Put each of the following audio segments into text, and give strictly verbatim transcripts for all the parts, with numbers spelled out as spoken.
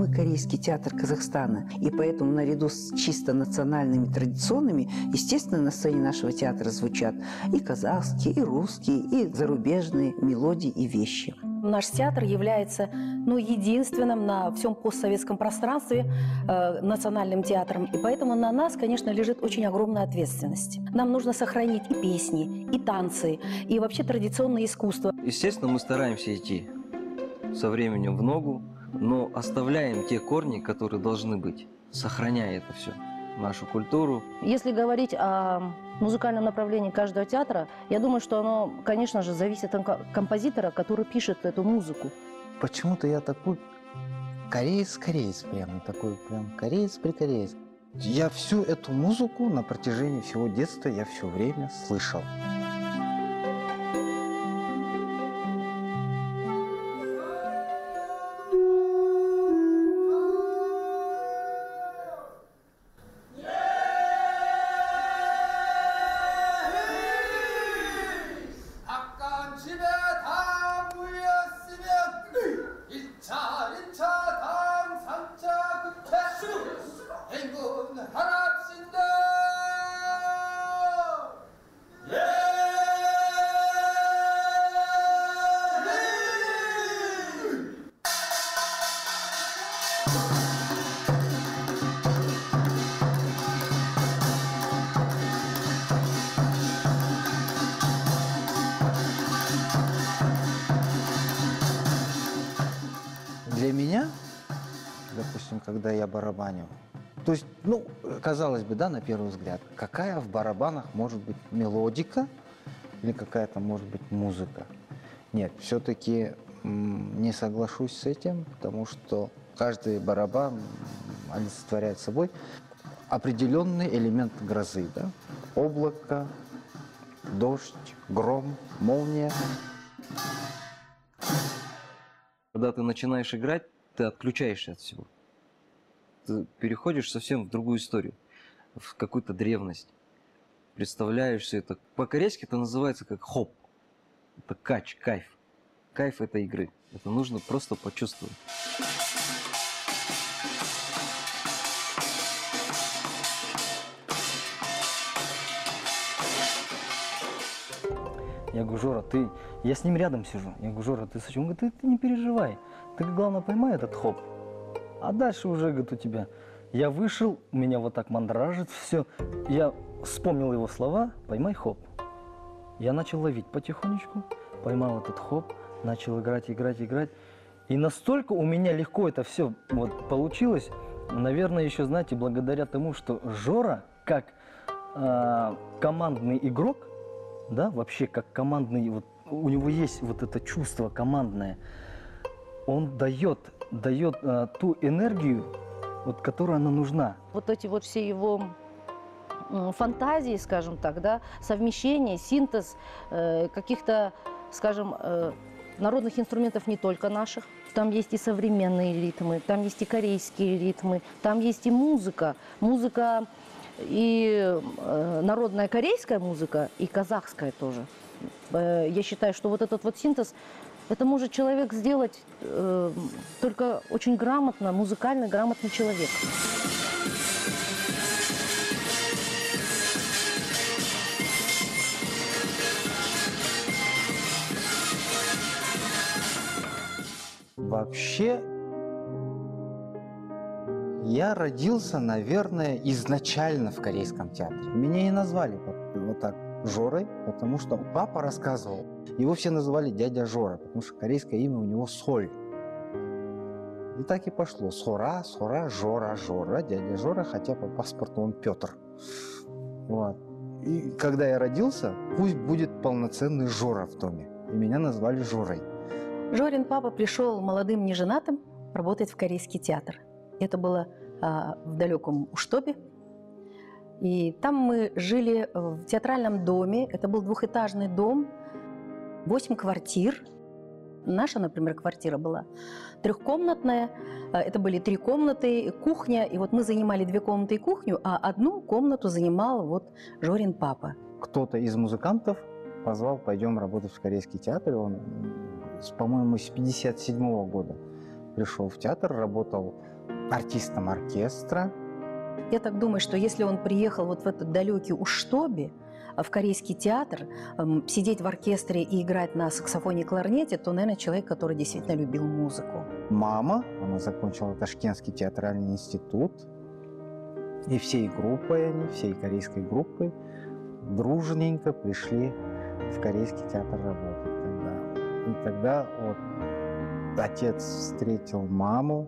мы корейский театр Казахстана. И поэтому наряду с чисто национальными традиционными, естественно, на сцене нашего театра звучат и казахские, и русские, и зарубежные мелодии и вещи. Наш театр является ну, единственным на всем постсоветском пространстве э, национальным театром. И поэтому на нас, конечно, лежит очень огромная ответственность. Нам нужно сохранить и песни, и танцы, и вообще традиционное искусство. Естественно, мы стараемся идти со временем в ногу, но оставляем те корни, которые должны быть, сохраняя это все, нашу культуру. Если говорить о музыкальном направлении каждого театра, я думаю, что оно, конечно же, зависит от композитора, который пишет эту музыку. Почему-то я такой кореец-кореец, прямо такой прям кореец-прикореец. Я всю эту музыку на протяжении всего детства я все время слышал. Для меня, допустим, когда я барабаню, то есть, ну, казалось бы, да, на первый взгляд, какая в барабанах может быть мелодика или какая-то может быть музыка? Нет, все-таки не соглашусь с этим, потому что каждый барабан олицетворяет собой определенный элемент грозы, да? Облако, дождь, гром, молния. Когда ты начинаешь играть, ты отключаешься от всего. Ты переходишь совсем в другую историю, в какую-то древность. Представляешь все это. По-корейски это называется как хоп. Это кач, кайф. Кайф этой игры. Это нужно просто почувствовать. Я говорю, Жора, ты... Я с ним рядом сижу. Я говорю, Жора, ты с чем? Он говорит, ты, ты не переживай. Ты, главное, поймай этот хоп. А дальше уже, говорит, у тебя... Я вышел, меня вот так мандражит, все. Я вспомнил его слова, поймай хоп. Я начал ловить потихонечку, поймал этот хоп, начал играть, играть, играть. И настолько у меня легко это все вот получилось, наверное, еще, знаете, благодаря тому, что Жора, как э, командный игрок, да, вообще как командный, вот, у него есть вот это чувство командное, он дает, дает э, ту энергию, вот, которая она нужна. Вот эти вот все его фантазии, скажем так, да, совмещение, синтез э, каких-то, скажем, э, народных инструментов не только наших. Там есть и современные ритмы, там есть и корейские ритмы, там есть и музыка. Музыка и э, народная корейская музыка, и казахская тоже. Э, я считаю, что вот этот вот синтез, это может человек сделать э, только очень грамотно, музыкально грамотный человек. Вообще, я родился, наверное, изначально в корейском театре. Меня и назвали вот так Жорой, потому что папа рассказывал. Его все называли дядя Жора, потому что корейское имя у него Соль. И так и пошло. Сора, Сора, Жора, Жора, дядя Жора, хотя по паспорту он Петр. Вот. И когда я родился, пусть будет полноценный Жора в доме. И меня назвали Жорой. Жорин папа пришел молодым неженатым работать в корейский театр. Это было а, в далеком Уштопе. И там мы жили в театральном доме. Это был двухэтажный дом, восемь квартир. Наша, например, квартира была трехкомнатная. Это были три комнаты, кухня. И вот мы занимали две комнаты и кухню, а одну комнату занимал вот Жорин папа. Кто-то из музыкантов позвал, пойдем работать в корейский театр. Он, по-моему, с пятьдесят седьмого года пришел в театр, работал артистом оркестра. Я так думаю, что если он приехал вот в этот далекий Уштобе, в корейский театр, эм, сидеть в оркестре и играть на саксофоне и кларнете, то, наверное, человек, который действительно любил музыку. Мама, она закончила Ташкентский театральный институт. И всей группой они, всей корейской группой дружненько пришли в корейский театр работать тогда. И тогда вот отец встретил маму.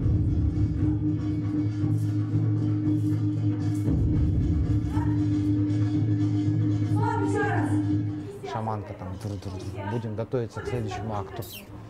Шаманка там, тур-тур-тур. Будем готовиться к следующему акту.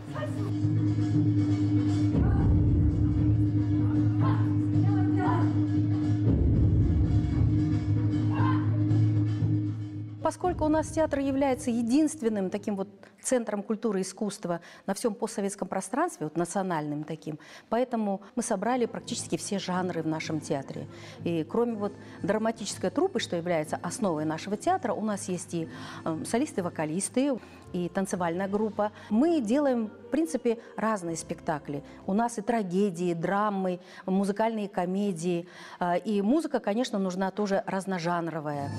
Поскольку у нас театр является единственным таким вот центром культуры и искусства на всем постсоветском пространстве, вот национальным таким, поэтому мы собрали практически все жанры в нашем театре. И кроме вот драматической труппы, что является основой нашего театра, у нас есть и э, солисты-вокалисты, и танцевальная группа. Мы делаем, в принципе, разные спектакли. У нас и трагедии, драмы, музыкальные комедии. Э, и музыка, конечно, нужна тоже разножанровая.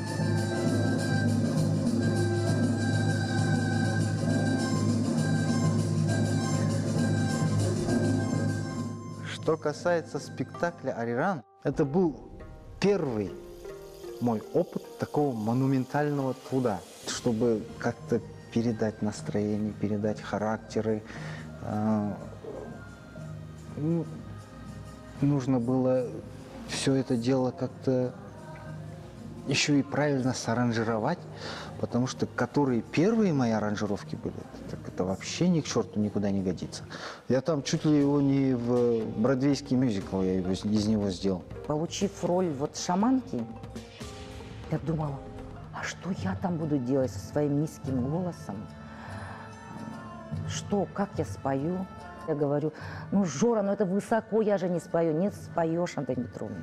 Что касается спектакля «Ариран», это был первый мой опыт такого монументального труда, чтобы как-то передать настроение, передать характеры. Ну, нужно было все это дело как-то еще и правильно саранжировать, потому что которые первые мои аранжировки были, так это вообще ни к черту никуда не годится. Я там чуть ли его не в бродвейский мюзикл я его, из него сделал. Получив роль вот шаманки, я думала, а что я там буду делать со своим низким голосом? Что, как я спою? Я говорю, ну, Жора, ну это высоко, я же не спою. Нет, споешь, Антонина Петровна.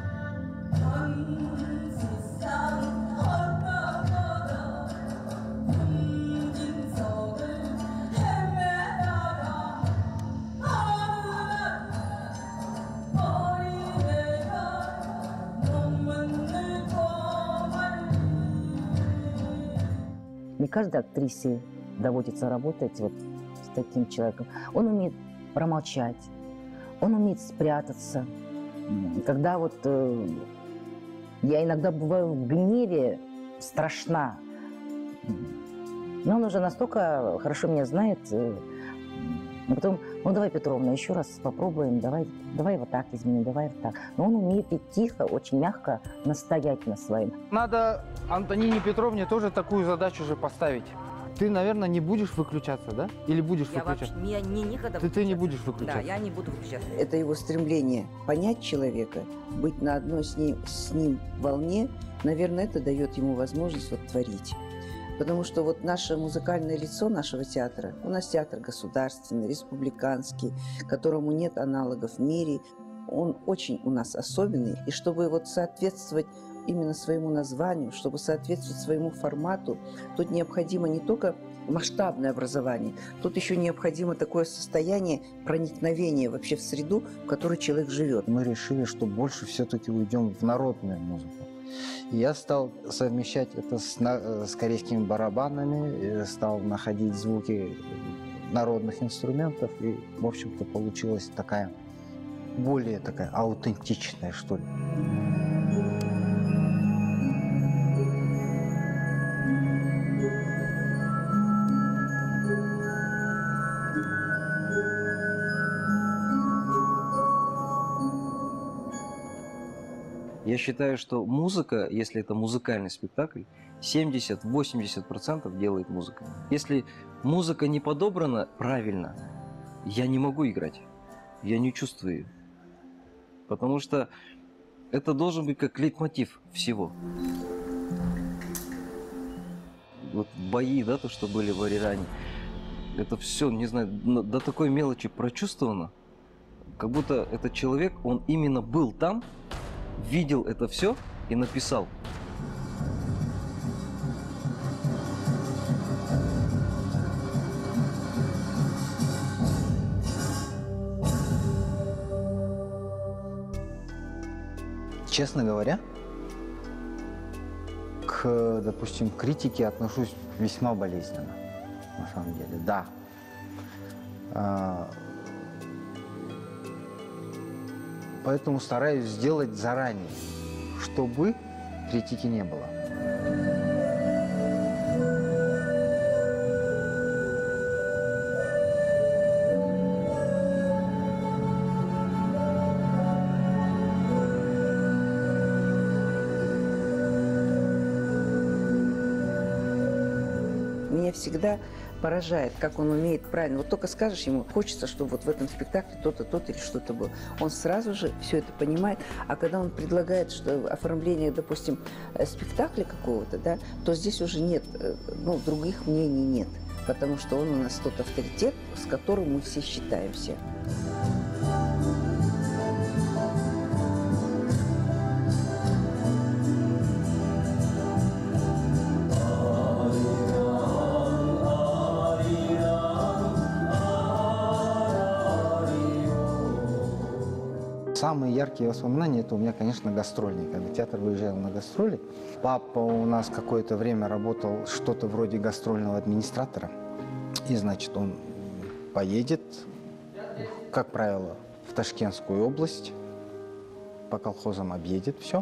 Не каждой актрисе доводится работать вот с таким человеком. Он умеет промолчать, он умеет спрятаться. Когда вот э, я иногда бываю в гневе, страшна, но он уже настолько хорошо меня знает, э, а потом, ну давай, Петровна, еще раз попробуем, давай, давай вот так изменим, давай вот так. Но он умеет и тихо, очень мягко настоять на своем. Надо Антонине Петровне тоже такую задачу же поставить. Ты, наверное, не будешь выключаться, да? Или будешь Я выключаться? вообще я не никогда Ты, ты не выключаться. будешь выключаться? Да, я не буду выключаться. Это его стремление понять человека, быть на одной с ним, с ним волне, наверное, это дает ему возможность вот творить. Потому что вот наше музыкальное лицо нашего театра, у нас театр государственный, республиканский, которому нет аналогов в мире, он очень у нас особенный. И чтобы вот соответствовать именно своему названию, чтобы соответствовать своему формату, тут необходимо не только масштабное образование, тут еще необходимо такое состояние проникновения вообще в среду, в которой человек живет. Мы решили, что больше все-таки уйдем в народную музыку. И я стал совмещать это с, на, с корейскими барабанами, стал находить звуки народных инструментов, и, в общем-то, получилась такая, более такая аутентичная, что ли. Я считаю, что музыка, если это музыкальный спектакль, семьдесят-восемьдесят процентов делает музыка. Если музыка не подобрана правильно, я не могу играть. Я не чувствую ее. Потому что это должен быть как лейтмотив всего. Вот бои, да, то, что были в Ариране, это все, не знаю, до такой мелочи прочувствовано, как будто этот человек, он именно был там, видел это все и написал. Честно говоря, к, допустим, критике отношусь весьма болезненно, на самом деле, да. А, поэтому стараюсь сделать заранее, чтобы критики не было. Меня всегда поражает, как он умеет правильно. Вот только скажешь ему, хочется, чтобы вот в этом спектакле то-то, то-то или что-то было. Он сразу же все это понимает. А когда он предлагает что оформление, допустим, спектакля какого-то, да, то здесь уже нет, ну, других мнений нет. Потому что он у нас тот авторитет, с которым мы все считаемся. Самые яркие воспоминания, это у меня, конечно, гастрольные. Когда театр выезжал на гастроли, папа у нас какое-то время работал что-то вроде гастрольного администратора. И, значит, он поедет, как правило, в Ташкентскую область, по колхозам объедет все,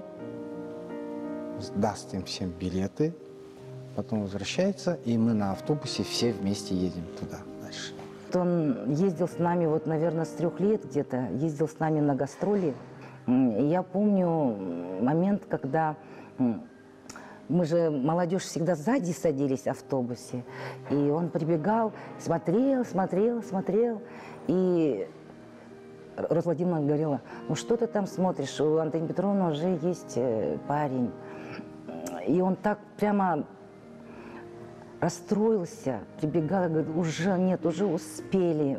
даст им всем билеты, потом возвращается, и мы на автобусе все вместе едем туда дальше. Он ездил с нами, вот, наверное, с трех лет где-то, ездил с нами на гастроли. И я помню момент, когда мы же, молодежь, всегда сзади садились в автобусе. И он прибегал, смотрел, смотрел, смотрел. И Роза Владимировна говорила: ну что ты там смотришь, у Антонины Петровны уже есть парень. И он так прямо расстроился, прибегал и говорит: уже нет, уже успели.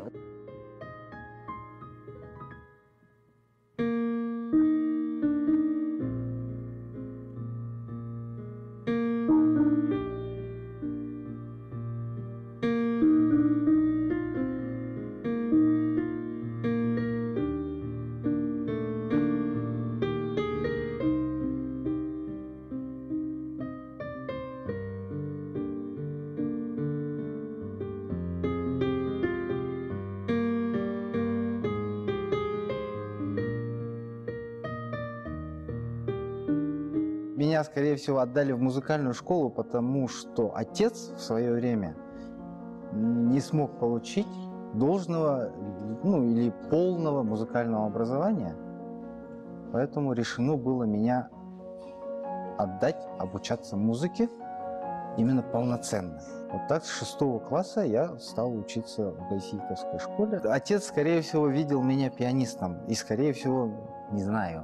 Меня, скорее всего, отдали в музыкальную школу, потому что отец в свое время не смог получить должного, ну, или полного музыкального образования. Поэтому решено было меня отдать обучаться музыке именно полноценно. Вот так с шестого класса я стал учиться в Байсейковской школе. Отец, скорее всего, видел меня пианистом и, скорее всего, не знаю,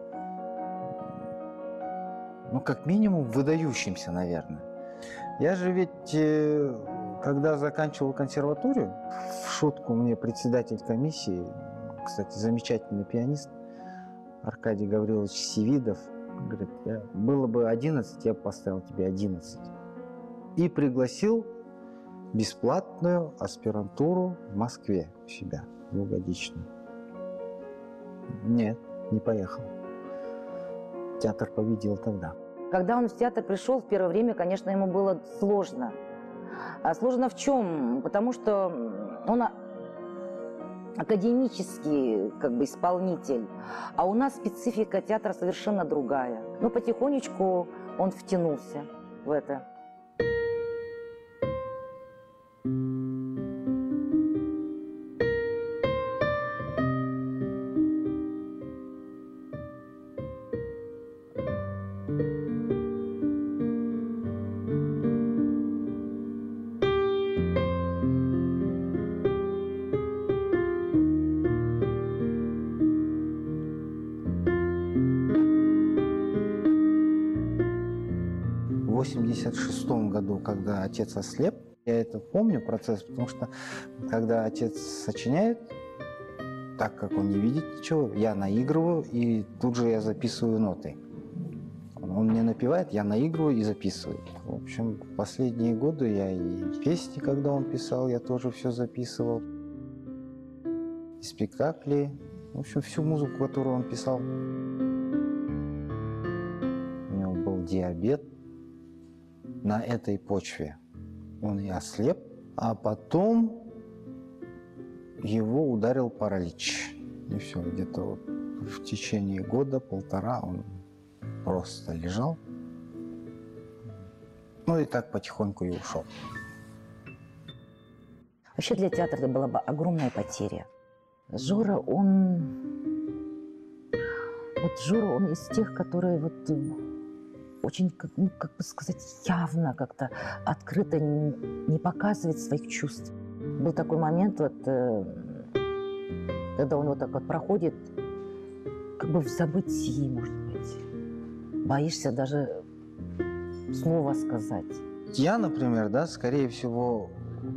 ну, как минимум, выдающимся, наверное. Я же ведь, когда заканчивал консерваторию, в шутку мне председатель комиссии, кстати, замечательный пианист, Аркадий Гаврилович Севидов, говорит: я, было бы одиннадцать, я бы поставил тебе одиннадцать. И пригласил бесплатную аспирантуру в Москве у себя, двухгодичную. Нет, не поехал. Театр победил тогда. Когда он в театр пришел, в первое время, конечно, ему было сложно. А сложно в чем? Потому что он академический, как бы, исполнитель, а у нас специфика театра совершенно другая. Но потихонечку он втянулся в это. В восемьдесят шестом году, когда отец ослеп, я это помню, процесс, потому что когда отец сочиняет, так как он не видит ничего, я наигрываю, и тут же я записываю ноты. Он мне напевает, я наигрываю и записываю. В общем, последние годы я и песни, когда он писал, я тоже все записывал. И спектакли, в общем, всю музыку, которую он писал. диабет на этой почве. Он и ослеп, а потом его ударил паралич. И все, где-то вот в течение года-полтора он просто лежал. Ну и так потихоньку и ушел. Вообще для театра это была бы огромная потеря. Жора, он... Вот Жора, он из тех, которые вот очень, как, ну, как бы сказать, явно как-то открыто не, не показывает своих чувств. Был такой момент, вот, э, когда он вот так вот проходит, как бы в забытии, может быть. Боишься даже слова сказать. Я, например, да, скорее всего,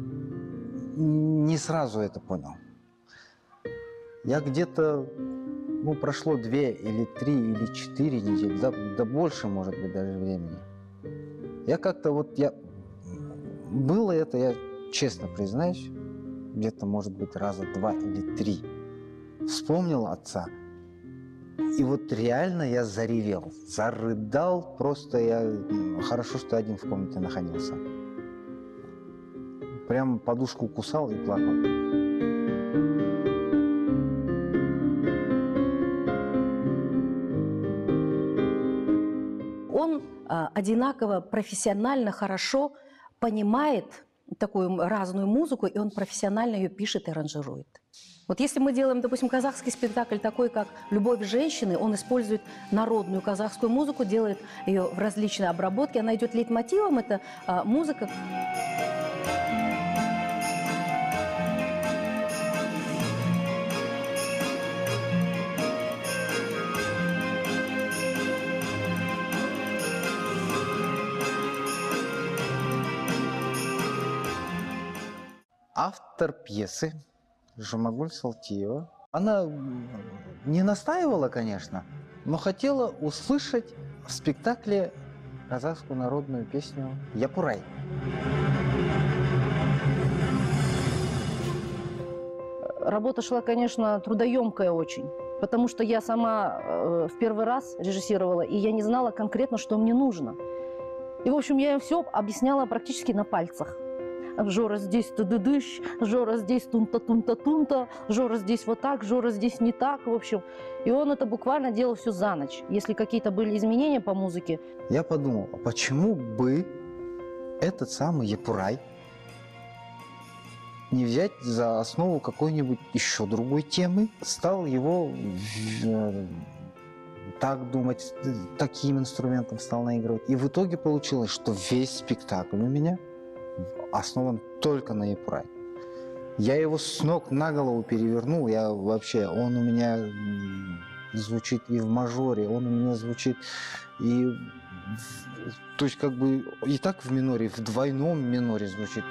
не сразу это понял. Я где-то, ну, прошло две или три или четыре недели, да, да больше, может быть, даже времени. Я как-то вот, я... Было это, я честно признаюсь, где-то, может быть, раза два или три. Вспомнил отца. И вот реально я заревел, зарыдал, просто я... Хорошо, что один в комнате находился. Прям подушку кусал и плакал. Он а, одинаково профессионально хорошо понимает такую разную музыку, и он профессионально ее пишет и аранжирует. Вот если мы делаем, допустим, казахский спектакль такой, как «Любовь женщины», он использует народную казахскую музыку, делает ее в различные обработки, она идет лейтмотивом, это а, музыка. Автор пьесы Жумагуль Салтиева. Она не настаивала, конечно, но хотела услышать в спектакле казахскую народную песню «Япурай». Работа шла, конечно, трудоемкая очень, потому что я сама э, в первый раз режиссировала, и я не знала конкретно, что мне нужно. И, в общем, я им все объясняла практически на пальцах. Жора здесь тудыдыщ, Жора здесь тунта-тунта-тунта, Жора здесь вот так, Жора здесь не так, в общем. И он это буквально делал все за ночь. Если какие-то были изменения по музыке. Я подумал, а почему бы этот самый Япурай не взять за основу какой-нибудь еще другой темы, стал его э, так думать, таким инструментом стал наигрывать. И в итоге получилось, что весь спектакль у меня основан только на Япурай. Я его с ног на голову перевернул, я вообще, он у меня звучит и в мажоре, он у меня звучит и, то есть как бы и так в миноре, в двойном миноре звучит.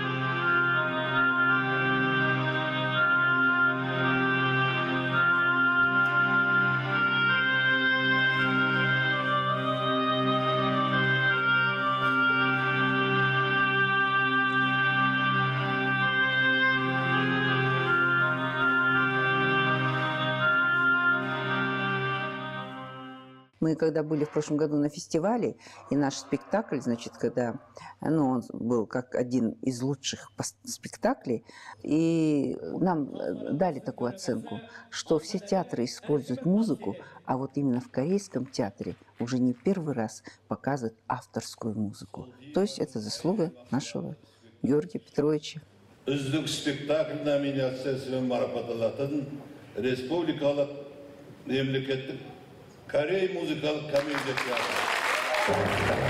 Мы когда были в прошлом году на фестивале, и наш спектакль, значит, когда, ну, он был как один из лучших спектаклей, и нам дали такую оценку, что все театры используют музыку, а вот именно в корейском театре уже не первый раз показывают авторскую музыку. То есть это заслуга нашего Георгия Петровича. Үздік спектакль номинациясымен марапатталатын республикалық мемлекеттік Корей музыкалық комедия театры.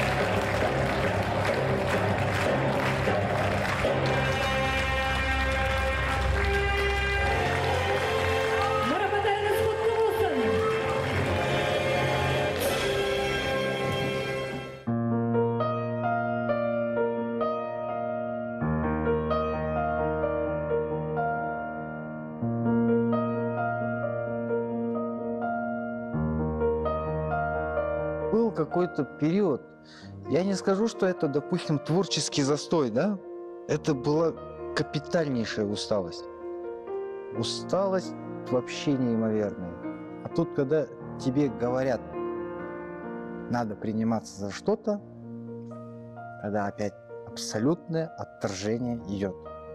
Был какой-то период, я не скажу, что это, допустим, творческий застой, да? Это была капитальнейшая усталость. Усталость вообще неимоверная. А тут, когда тебе говорят, надо приниматься за что-то, когда опять абсолютное отторжение идет.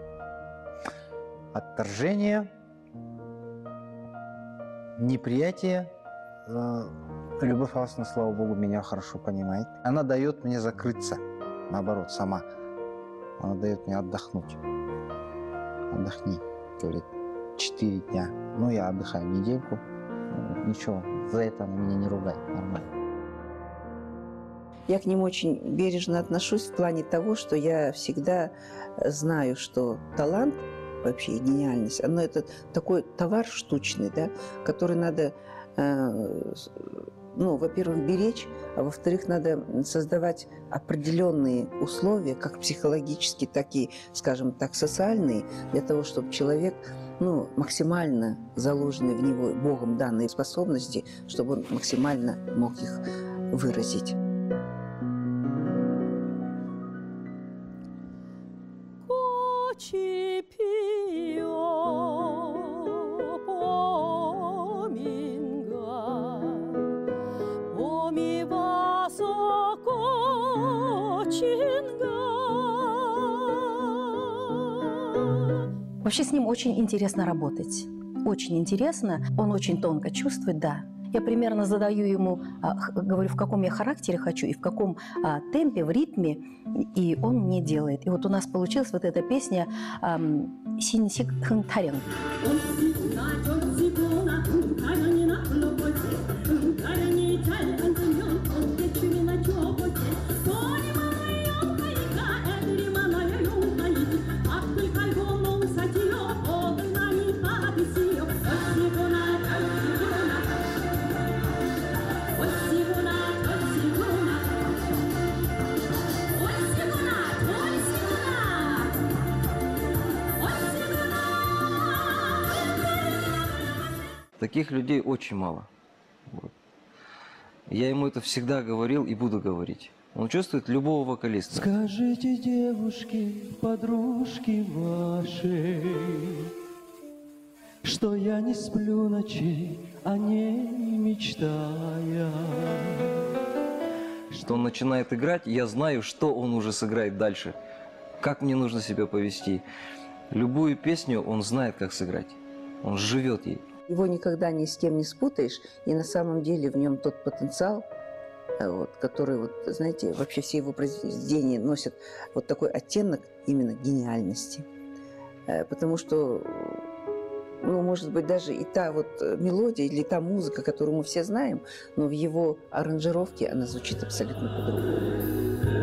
Отторжение, неприятие. Э, Любовь Аллаховна, слава Богу, меня хорошо понимает. Она дает мне закрыться, наоборот, сама. Она дает мне отдохнуть. Отдохни, говорит, четыре дня. Ну, я отдыхаю недельку. Ничего, за это она меня не ругает, нормально. Я к ним очень бережно отношусь в плане того, что я всегда знаю, что талант вообще и гениальность, оно это такой товар штучный, да, который надо, э, ну, во-первых, беречь, а во-вторых, надо создавать определенные условия, как психологические, так и, скажем так, социальные, для того, чтобы человек, ну, максимально заложенные в него Богом данные способности, чтобы он максимально мог их выразить. Вообще с ним очень интересно работать. Очень интересно. Он очень тонко чувствует, да. Я примерно задаю ему, а, х- говорю, в каком я характере хочу и в каком а, темпе, в ритме, и он мне делает. И вот у нас получилась вот эта песня ам, «Синсик Хэнтарен». Таких людей очень мало. Вот. Я ему это всегда говорил и буду говорить. Он чувствует любого вокалиста. Скажите, девушки, подружки ваши, что я не сплю ночей, о ней мечтая. Что он начинает играть, я знаю, что он уже сыграет дальше. Как мне нужно себя повести. Любую песню он знает, как сыграть. Он живет ей. Его никогда ни с кем не спутаешь, и на самом деле в нем тот потенциал, э, вот, который, вот, знаете, вообще все его произведения носят вот такой оттенок именно гениальности. Э, Потому что, ну, может быть, даже и та вот мелодия или та музыка, которую мы все знаем, но в его аранжировке она звучит абсолютно по-другому.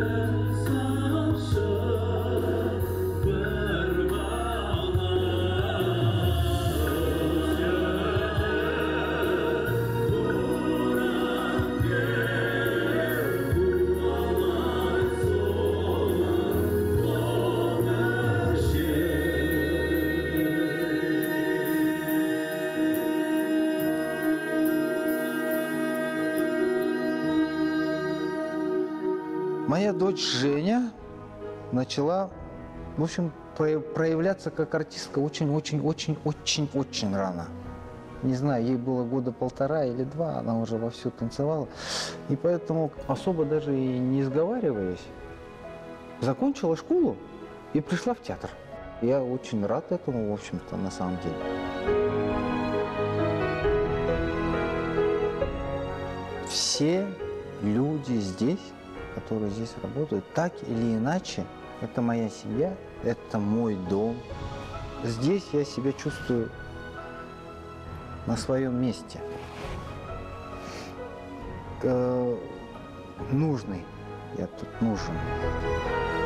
Моя дочь Женя начала, в общем, про- проявляться как артистка очень-очень-очень-очень-очень рано. Не знаю, ей было года полтора или два, она уже вовсю танцевала. И поэтому, особо даже и не сговариваясь, закончила школу и пришла в театр. Я очень рад этому, в общем-то, на самом деле. Все люди здесь, которые здесь работают, так или иначе, это моя семья, это мой дом. Здесь я себя чувствую на своем месте. Э, нужный. Я тут нужен.